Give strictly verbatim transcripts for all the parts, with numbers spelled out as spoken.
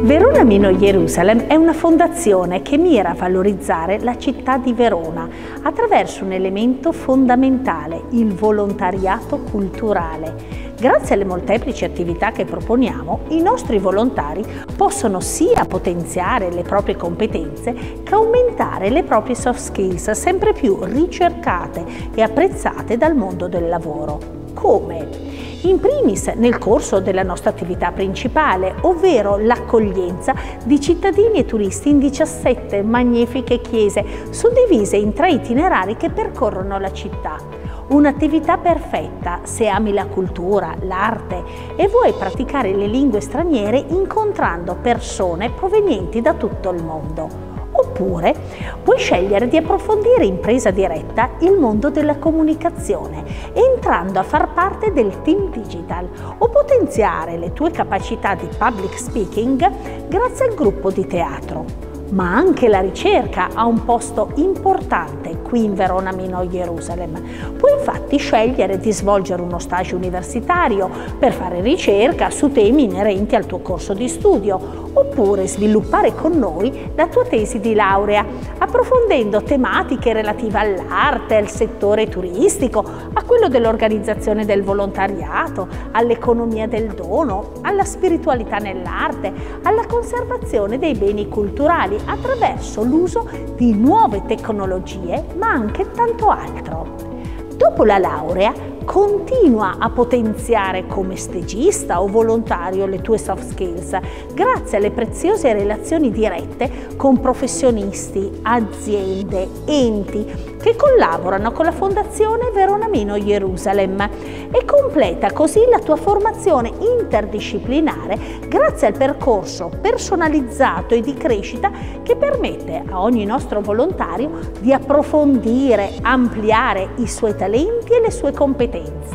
Verona Mino Jerusalem è una fondazione che mira a valorizzare la città di Verona attraverso un elemento fondamentale, il volontariato culturale. Grazie alle molteplici attività che proponiamo, i nostri volontari possono sia potenziare le proprie competenze che aumentare le proprie soft skills, sempre più ricercate e apprezzate dal mondo del lavoro. Come? In primis nel corso della nostra attività principale, ovvero l'accoglienza di cittadini e turisti in diciassette magnifiche chiese, suddivise in tre itinerari che percorrono la città. Un'attività perfetta se ami la cultura, l'arte e vuoi praticare le lingue straniere incontrando persone provenienti da tutto il mondo. Oppure puoi scegliere di approfondire in presa diretta il mondo della comunicazione, entrando a far parte del team digital o potenziare le tue capacità di public speaking grazie al gruppo di teatro. Ma anche la ricerca ha un posto importante qui in Verona Mino Jerusalem. Puoi infatti scegliere di svolgere uno stage universitario per fare ricerca su temi inerenti al tuo corso di studio, oppure sviluppare con noi la tua tesi di laurea, approfondendo tematiche relative all'arte, al settore turistico, a quello dell'organizzazione del volontariato, all'economia del dono, alla spiritualità nell'arte, alla conservazione dei beni culturali, attraverso l'uso di nuove tecnologie, ma anche tanto altro. Dopo la laurea, continua a potenziare come stagista o volontario le tue soft skills grazie alle preziose relazioni dirette con professionisti, aziende, enti che collaborano con la Fondazione Verona Mino Jerusalem e completa così la tua formazione interdisciplinare grazie al percorso personalizzato e di crescita che permette a ogni nostro volontario di approfondire, ampliare i suoi talenti e le sue competenze.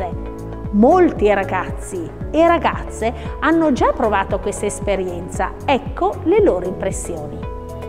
Molti ragazzi e ragazze hanno già provato questa esperienza, ecco le loro impressioni.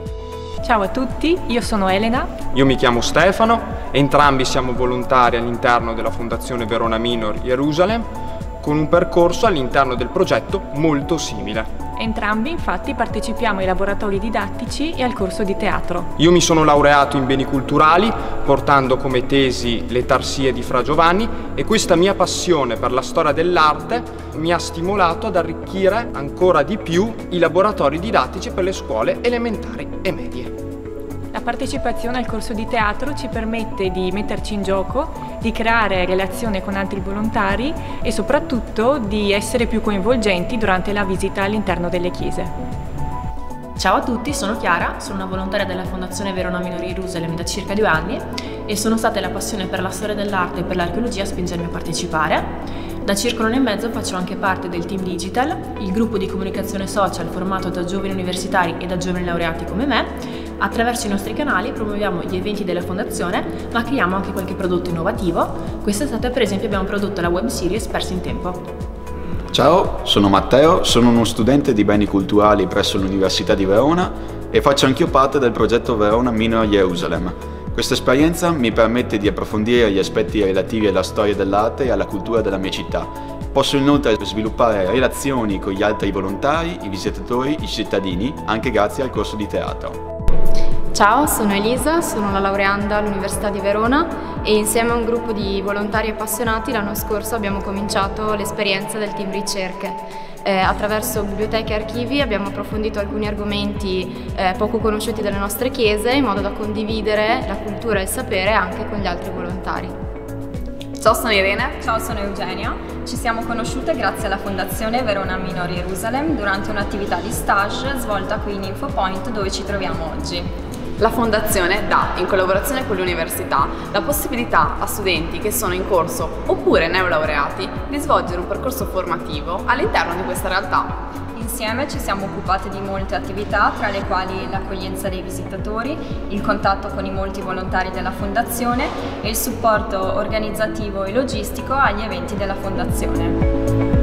Ciao a tutti, io sono Elena. Io mi chiamo Stefano, entrambi siamo volontari all'interno della Fondazione Verona Mino Jerusalem con un percorso all'interno del progetto molto simile. Entrambi infatti partecipiamo ai laboratori didattici e al corso di teatro. Io mi sono laureato in beni culturali portando come tesi Le Tarsie di Fra Giovanni e questa mia passione per la storia dell'arte mi ha stimolato ad arricchire ancora di più i laboratori didattici per le scuole elementari e medie. La partecipazione al corso di teatro ci permette di metterci in gioco, di creare relazione con altri volontari e soprattutto di essere più coinvolgenti durante la visita all'interno delle chiese. Ciao a tutti, sono Chiara, sono una volontaria della Fondazione Verona Mino Jerusalem da circa due anni e sono stata la passione per la storia dell'arte e per l'archeologia a spingermi a partecipare. Da circa un anno e mezzo faccio anche parte del Team Digital, il gruppo di comunicazione social formato da giovani universitari e da giovani laureati come me. Attraverso i nostri canali promuoviamo gli eventi della Fondazione, ma creiamo anche qualche prodotto innovativo. Quest'estate per esempio abbiamo prodotto la web series Persi in Tempo. Ciao, sono Matteo, sono uno studente di beni culturali presso l'Università di Verona e faccio anch'io parte del progetto Verona Mino Jerusalem. Questa esperienza mi permette di approfondire gli aspetti relativi alla storia dell'arte e alla cultura della mia città. Posso inoltre sviluppare relazioni con gli altri volontari, i visitatori, i cittadini, anche grazie al corso di teatro. Ciao, sono Elisa, sono una laureanda all'Università di Verona e insieme a un gruppo di volontari appassionati l'anno scorso abbiamo cominciato l'esperienza del team ricerche. Eh, attraverso biblioteche e archivi abbiamo approfondito alcuni argomenti eh, poco conosciuti dalle nostre chiese in modo da condividere la cultura e il sapere anche con gli altri volontari. Ciao, sono Irene. Ciao, sono Eugenia. Ci siamo conosciute grazie alla Fondazione Verona Mino Jerusalem durante un'attività di stage svolta qui in Infopoint dove ci troviamo oggi. La Fondazione dà, in collaborazione con l'università, la possibilità a studenti che sono in corso oppure neolaureati di svolgere un percorso formativo all'interno di questa realtà. Insieme ci siamo occupate di molte attività, tra le quali l'accoglienza dei visitatori, il contatto con i molti volontari della Fondazione e il supporto organizzativo e logistico agli eventi della Fondazione.